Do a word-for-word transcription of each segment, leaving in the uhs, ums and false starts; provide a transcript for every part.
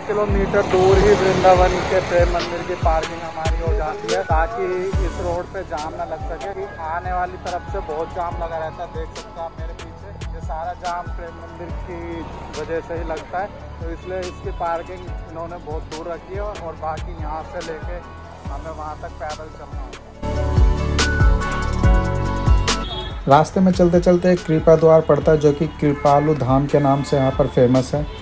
Kilometre दूर ही वृंदावन के प्रेम मंदिर की पार्किंग हमारी हो जाती है, ताकि इस रोड पे जाम ना लग सके। कि आने वाली तरफ से बहुत जाम लगा रहता है, देख सकते हैं आप मेरे पीछे। ये सारा जाम प्रेम मंदिर की वजह से ही लगता है, तो इसलिए इसकी पार्किंग इन्होंने बहुत दूर रखी है और बाकी यहाँ से लेके हमें वहाँ तक पैदल चलना होगा। रास्ते में चलते चलते एक कृपा द्वार पड़ता है, जो कि कृपालु धाम के नाम से यहाँ पर फेमस है।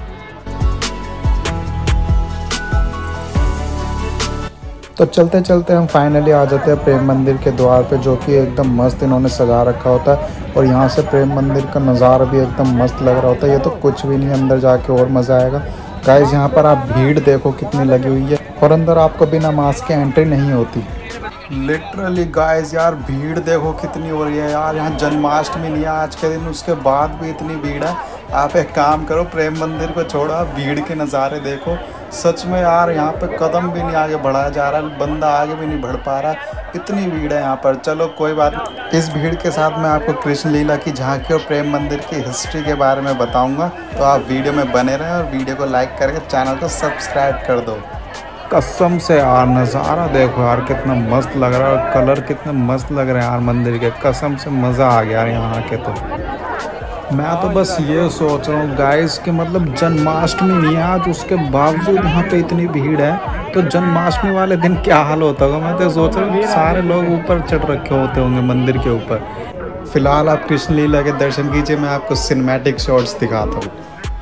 तो चलते चलते हम फाइनली आ जाते हैं प्रेम मंदिर के द्वार पे, जो कि एकदम मस्त इन्होंने सजा रखा होता है। और यहाँ से प्रेम मंदिर का नज़ारा भी एकदम मस्त लग रहा होता है। ये तो कुछ भी नहीं, अंदर जाके और मज़ा आएगा। गाइस यहाँ पर आप भीड़ देखो कितनी लगी हुई है, और अंदर आपको बिना मास्क के एंट्री नहीं होती। लिटरली गाइस यार भीड़ देखो कितनी हो रही है यार। यहाँ जन्माष्टमी नहीं है आज के दिन, उसके बाद भी इतनी भीड़ है। आप एक काम करो, प्रेम मंदिर को छोड़ो, आप भीड़ के नज़ारे देखो। सच में यार यहाँ पे कदम भी नहीं आगे बढ़ाया जा रहा है, बंदा आगे भी नहीं बढ़ पा रहा, इतनी भीड़ है यहाँ पर। चलो कोई बात नहीं, इस भीड़ के साथ मैं आपको कृष्ण लीला की झांकी और प्रेम मंदिर की हिस्ट्री के बारे में बताऊँगा। तो आप वीडियो में बने रहें और वीडियो को लाइक करके चैनल को सब्सक्राइब कर दो। कसम से यार नज़ारा देखो यार कितना मस्त लग रहा है, और कलर कितने मस्त लग रहे हैं यार मंदिर के। कसम से मज़ा आ गया यार यहाँ के। तो मैं तो बस ये सोच रहा हूँ गाइस कि मतलब जन्माष्टमी नहीं है आज, उसके बावजूद यहाँ पे इतनी भीड़ है, तो जन्माष्टमी वाले दिन क्या हाल होता होगा। मैं तो सोच रहा हूँ सारे लोग ऊपर चढ़ रखे होते होंगे मंदिर के ऊपर। फिलहाल आप कृष्ण लीला के दर्शन कीजिए, मैं आपको सिनेमैटिक शॉट्स दिखाता हूँ।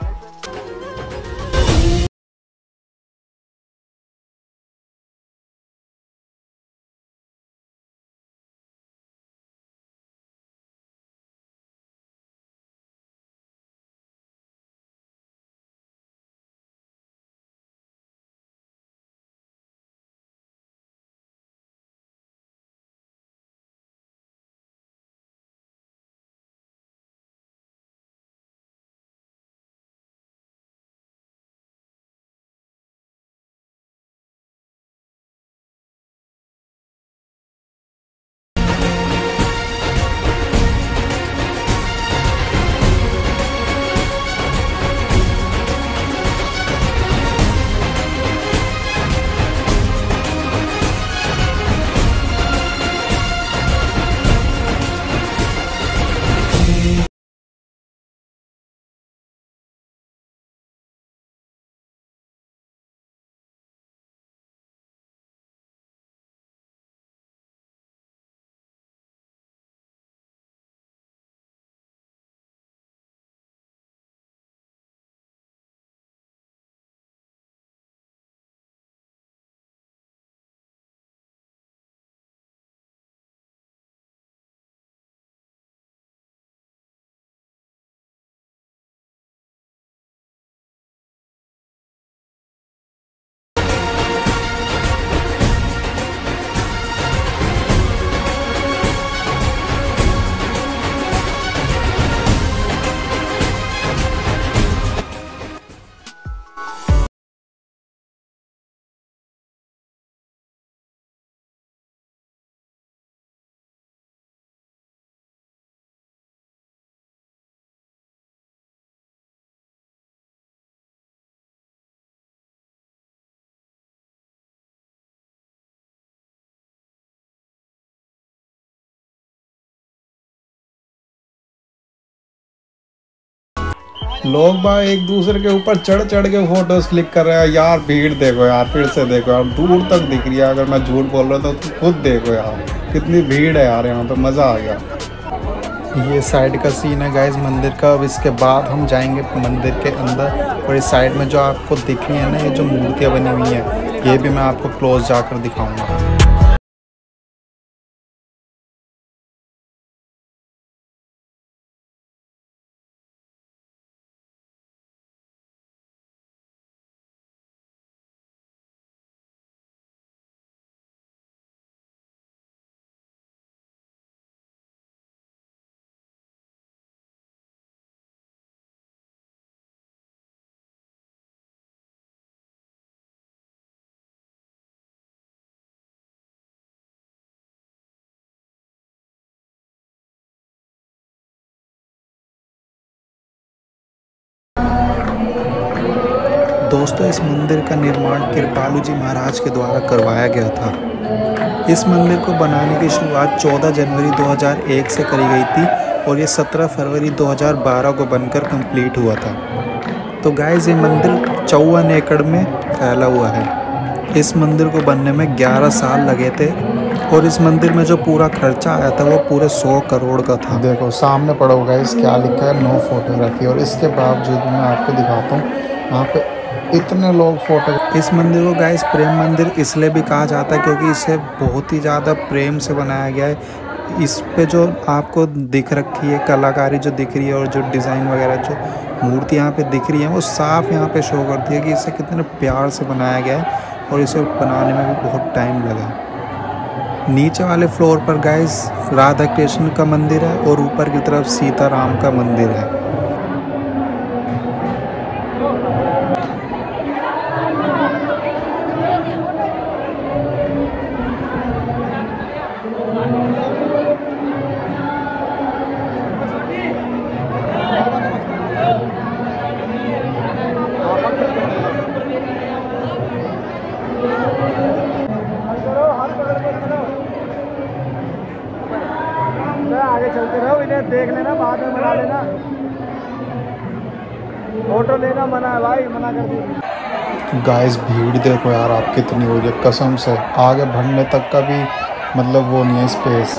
लोग बाग एक दूसरे के ऊपर चढ़ चढ़ के फोटोज क्लिक कर रहे हैं यार। भीड़ देखो यार, फिर से देखो यार, दूर तक दिख रही है। अगर मैं झूठ बोल रहा था तो खुद देखो यार कितनी भीड़ है यार, यहाँ पे मज़ा आ गया। ये साइड का सीन है गाइस मंदिर का। अब इसके बाद हम जाएंगे मंदिर के अंदर, और इस साइड में जो आपको दिख रही है ना, ये जो मूर्तियाँ बनी हुई हैं, ये भी मैं आपको क्लोज जाकर दिखाऊँगा। दोस्तों इस मंदिर का निर्माण कृपालु जी महाराज के द्वारा करवाया गया था। इस मंदिर को बनाने की शुरुआत चौदह जनवरी दो हज़ार एक से करी गई थी और ये सत्रह फरवरी दो हज़ार बारह को बनकर कंप्लीट हुआ था। तो गाइस ये मंदिर चौवन एकड़ में फैला हुआ है। इस मंदिर को बनने में ग्यारह साल लगे थे और इस मंदिर में जो पूरा खर्चा आया था वो पूरे सौ करोड़ का था। देखो सामने पड़ा होगा इस क्या लिखा है, नो फोटोग्राफी। और इसके बावजूद मैं आपको दिखाता हूँ यहाँ पे इतने लोग फोटो। इस मंदिर को गाइस प्रेम मंदिर इसलिए भी कहा जाता है क्योंकि इसे बहुत ही ज़्यादा प्रेम से बनाया गया है। इस पे जो आपको दिख रखी है कलाकारी जो दिख रही है और जो डिज़ाइन वगैरह जो मूर्ति यहाँ पे दिख रही है वो साफ यहाँ पे शो करती है कि इसे कितने प्यार से बनाया गया है और इसे बनाने में भी बहुत टाइम लगा। नीचे वाले फ्लोर पर गाइस राधा कृष्ण का मंदिर है और ऊपर की तरफ सीताराम का मंदिर है। आगे चलते रहो, इन्हें देख लेना, बाद में बना लेना, फोटो लेना मना है भाई, मना कर दी। गाइस भीड़ देखो यार आप कितनी हो रही है, कसम से आगे बढ़ने तक का भी मतलब वो नहीं है स्पेस।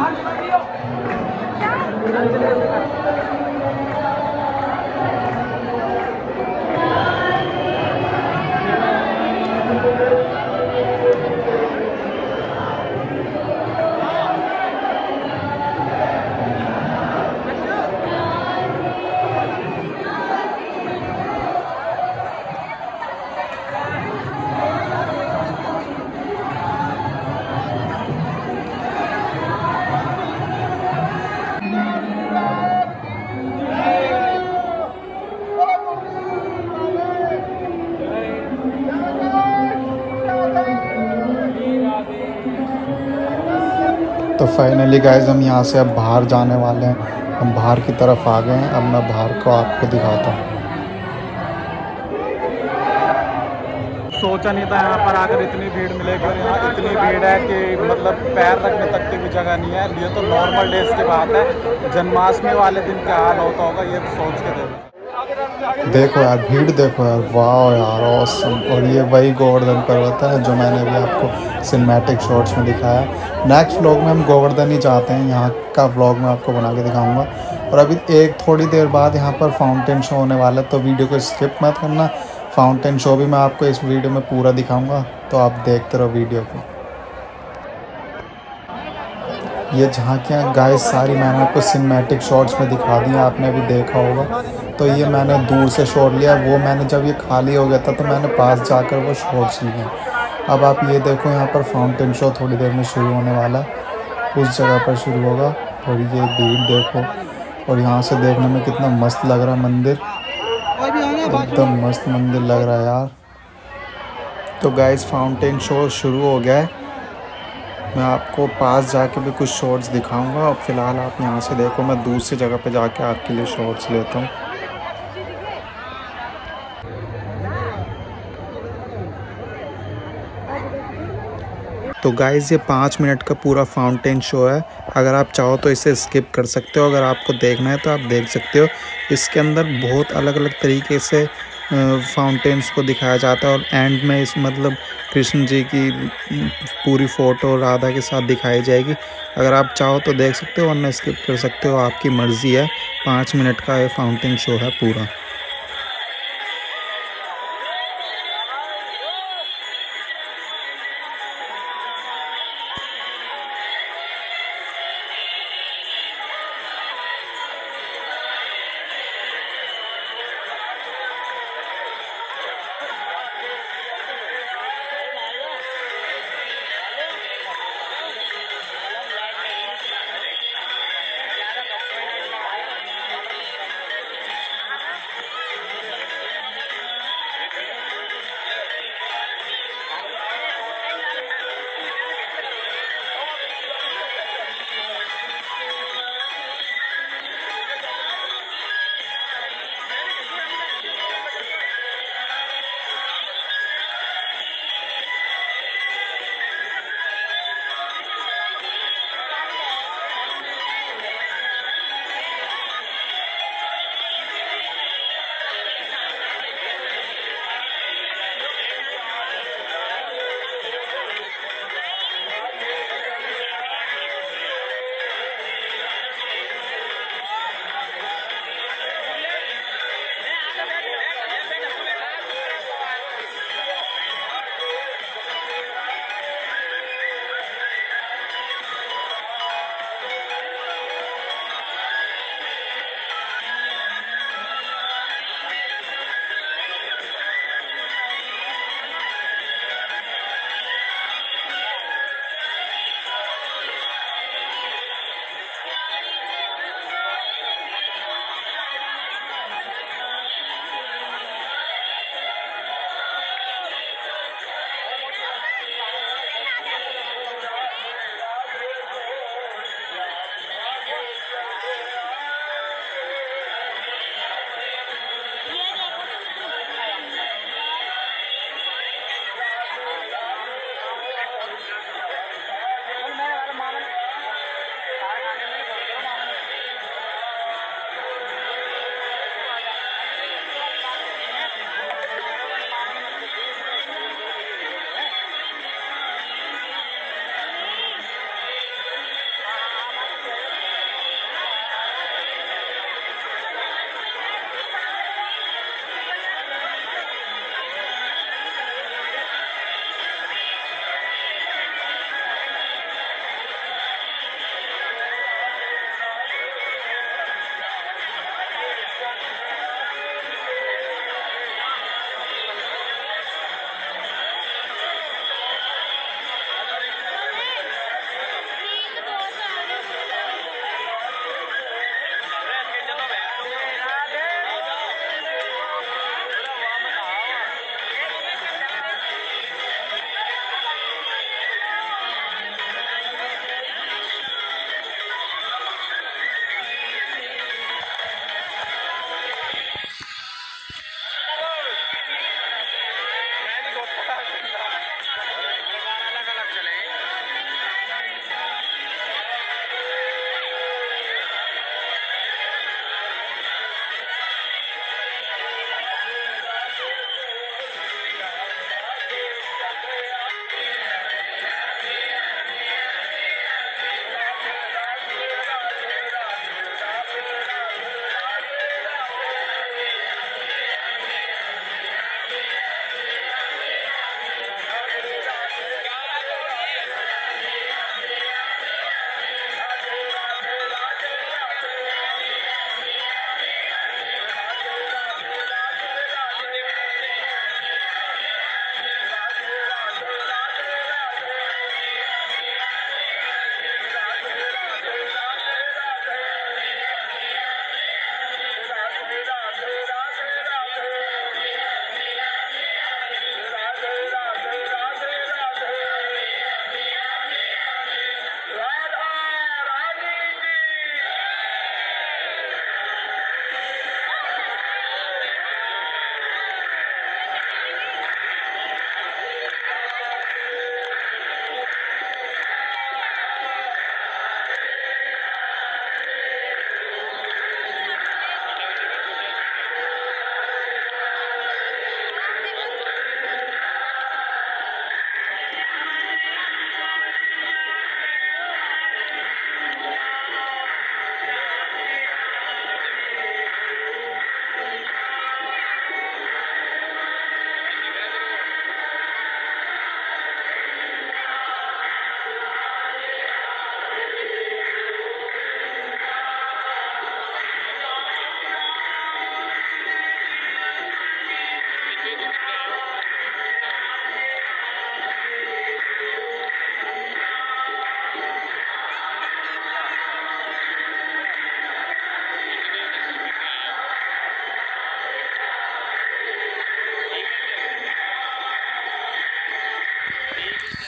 तो फाइनली गाइज हम यहाँ से अब बाहर जाने वाले हैं। हम बाहर की तरफ आ गए हैं। अब मैं बाहर को आपको दिखाता हूँ। सोचा नहीं था यहाँ पर आकर इतनी भीड़ मिलेगी और यहाँ इतनी भीड़ है कि मतलब पैर रखने तक की भी जगह नहीं है। ये तो नॉर्मल डेज की बात है, जन्माष्टमी वाले दिन क्या हाल होता होगा ये सोच के देखो। देखो यार भीड़ देखो यार, वाह यार ऑसम। और ये वही गोवर्धन पर्वत है जो मैंने अभी आपको सिनेमैटिक शॉट्स में दिखाया। नेक्स्ट व्लॉग में हम गोवर्धन ही जाते हैं, यहाँ का व्लॉग मैं आपको बना के दिखाऊंगा। और अभी एक थोड़ी देर बाद यहाँ पर फाउंटेन शो होने वाला है, तो वीडियो को स्किप मत करना। फाउंटेन शो भी मैं आपको इस वीडियो में पूरा दिखाऊंगा, तो आप देखते रहो वीडियो को। ये झांकियाँ गाइस सारी मैंने आपको सिनेमैटिक शॉट्स में दिखा दी, आपने अभी देखा होगा। तो ये मैंने दूर से शॉट लिया, वो मैंने जब ये खाली हो गया था तो मैंने पास जाकर वो शॉट्स लिए। अब आप ये देखो यहाँ पर फाउंटेन शो थोड़ी देर में शुरू होने वाला है, उस जगह पर शुरू होगा। और ये भीड़ देखो, और यहाँ से देखने में कितना मस्त लग रहा है मंदिर, एकदम मस्त मंदिर लग रहा है यार। तो गाइस फाउंटेन शो शुरू हो गया है, मैं आपको पास जाके भी कुछ शॉट्स दिखाऊंगा। और फिलहाल आप यहाँ से देखो, मैं दूसरी जगह पे जाके आपके लिए शॉट्स लेता हूँ। तो गाइज़ ये पाँच मिनट का पूरा फाउंटेन शो है, अगर आप चाहो तो इसे स्किप कर सकते हो, अगर आपको देखना है तो आप देख सकते हो। इसके अंदर बहुत अलग अलग तरीके से फाउंटेन्स को दिखाया जाता है और एंड में इस मतलब कृष्ण जी की पूरी फ़ोटो राधा के साथ दिखाई जाएगी। अगर आप चाहो तो देख सकते हो वरना स्किप कर सकते हो, आपकी मर्ज़ी है। पाँच मिनट का ये फाउंटेन शो है पूरा।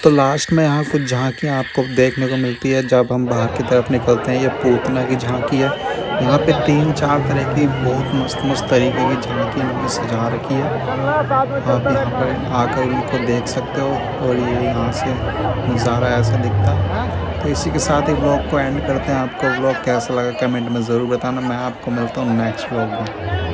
तो लास्ट में यहाँ कुछ झांकियाँ आपको देखने को मिलती है जब हम बाहर की तरफ निकलते हैं। ये पूतना की झांकी है। यहाँ पे तीन चार तरह की बहुत मस्त मस्त तरीके की झांकी इन्होंने सजा रखी है। आप यहाँ पर आकर इनको देख सकते हो और ये यहाँ से नज़ारा ऐसा दिखता है। तो इसी के साथ ही व्लॉग को एंड करते हैं। आपको व्लॉग कैसा लगा कमेंट में ज़रूर बताना। मैं आपको मिलता हूँ नेक्स्ट व्लॉग में।